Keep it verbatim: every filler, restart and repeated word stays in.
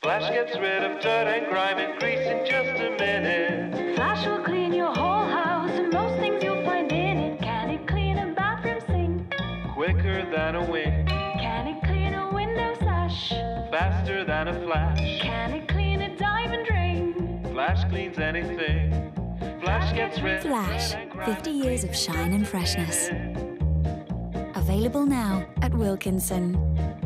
Flash gets rid of dirt and grime and grease in just a minute. Flash will clean your whole house and most things you'll find in it. Can it clean a bathroom sink? Quicker than a wink. Can it clean a window sash? Faster than a flash. Can it clean a diamond ring? Flash cleans anything. Flash gets rid Flash, fifty years of shine and freshness. Available now at Wilkinson.